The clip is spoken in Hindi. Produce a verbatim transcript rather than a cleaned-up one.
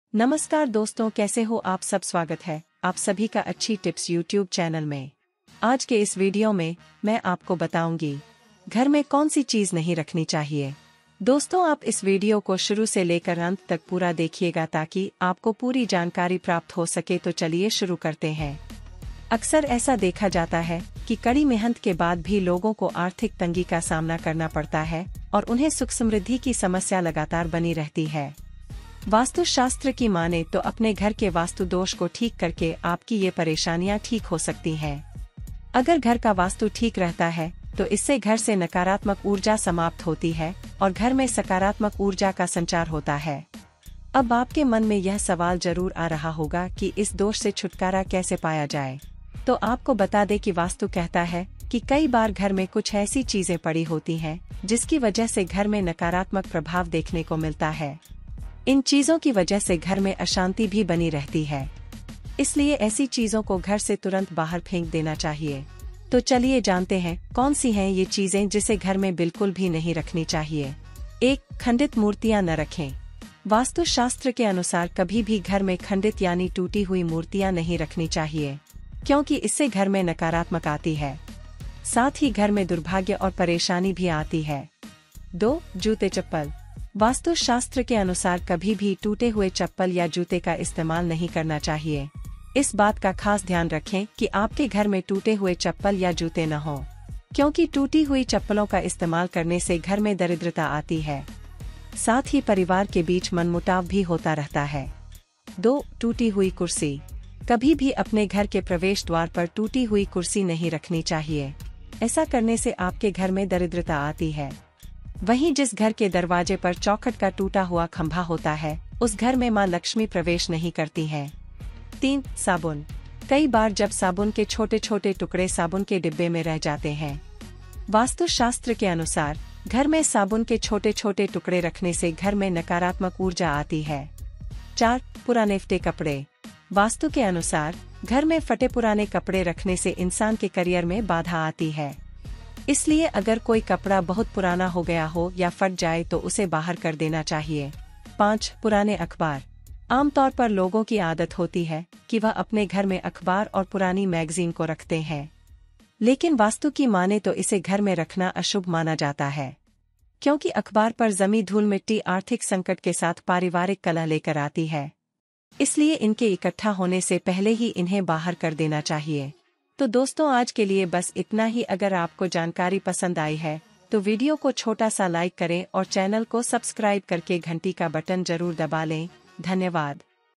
नमस्कार दोस्तों, कैसे हो आप सब। स्वागत है आप सभी का अच्छी टिप्स यूट्यूब चैनल में। आज के इस वीडियो में मैं आपको बताऊंगी घर में कौन सी चीज नहीं रखनी चाहिए। दोस्तों, आप इस वीडियो को शुरू से लेकर अंत तक पूरा देखिएगा ताकि आपको पूरी जानकारी प्राप्त हो सके। तो चलिए शुरू करते हैं। अक्सर ऐसा देखा जाता है कि कड़ी मेहनत के बाद भी लोगों को आर्थिक तंगी का सामना करना पड़ता है और उन्हें सुख समृद्धि की समस्या लगातार बनी रहती है। वास्तुशास्त्र की माने तो अपने घर के वास्तु दोष को ठीक करके आपकी ये परेशानियां ठीक हो सकती हैं। अगर घर का वास्तु ठीक रहता है तो इससे घर से नकारात्मक ऊर्जा समाप्त होती है और घर में सकारात्मक ऊर्जा का संचार होता है। अब आपके मन में यह सवाल जरूर आ रहा होगा कि इस दोष से छुटकारा कैसे पाया जाए। तो आपको बता दें कि वास्तु कहता है कि कई बार घर में कुछ ऐसी चीजें पड़ी होती हैं जिसकी वजह से घर में नकारात्मक प्रभाव देखने को मिलता है। इन चीजों की वजह से घर में अशांति भी बनी रहती है, इसलिए ऐसी चीजों को घर से तुरंत बाहर फेंक देना चाहिए। तो चलिए जानते हैं कौन सी हैं ये चीजें जिसे घर में बिल्कुल भी नहीं रखनी चाहिए। एक, खंडित मूर्तियां न रखें। वास्तुशास्त्र के अनुसार कभी भी घर में खंडित यानी टूटी हुई मूर्तियां नहीं रखनी चाहिए, क्योंकि इससे घर में नकारात्मक आती है, साथ ही घर में दुर्भाग्य और परेशानी भी आती है। दो, जूते चप्पल। वास्तुशास्त्र के अनुसार कभी भी टूटे हुए चप्पल या जूते का इस्तेमाल नहीं करना चाहिए। इस बात का खास ध्यान रखें कि आपके घर में टूटे हुए चप्पल या जूते न हो, क्योंकि टूटी हुई चप्पलों का इस्तेमाल करने से घर में दरिद्रता आती है, साथ ही परिवार के बीच मनमुटाव भी होता रहता है। दो, टूटी हुई कुर्सी। कभी भी अपने घर के प्रवेश द्वार पर टूटी हुई कुर्सी नहीं रखनी चाहिए। ऐसा करने से आपके घर में दरिद्रता आती है। वहीं जिस घर के दरवाजे पर चौखट का टूटा हुआ खंभा होता है उस घर में मां लक्ष्मी प्रवेश नहीं करती हैं। तीन, साबुन। कई बार जब साबुन के छोटे छोटे टुकड़े साबुन के डिब्बे में रह जाते हैं। वास्तुशास्त्र के अनुसार घर में साबुन के छोटे छोटे टुकड़े रखने से घर में नकारात्मक ऊर्जा आती है। चार, पुराने फटे कपड़े। वास्तु के अनुसार घर में फटे पुराने कपड़े रखने से इंसान के करियर में बाधा आती है, इसलिए अगर कोई कपड़ा बहुत पुराना हो गया हो या फट जाए तो उसे बाहर कर देना चाहिए। पाँच, पुराने अखबार। आमतौर पर लोगों की आदत होती है कि वह अपने घर में अखबार और पुरानी मैगजीन को रखते हैं, लेकिन वास्तु की माने तो इसे घर में रखना अशुभ माना जाता है, क्योंकि अखबार पर जमी धूल मिट्टी आर्थिक संकट के साथ पारिवारिक कलह लेकर आती है। इसलिए इनके इकट्ठा होने से पहले ही इन्हें बाहर कर देना चाहिए। तो दोस्तों, आज के लिए बस इतना ही। अगर आपको जानकारी पसंद आई है तो वीडियो को छोटा सा लाइक करें और चैनल को सब्सक्राइब करके घंटी का बटन जरूर दबा लें। धन्यवाद।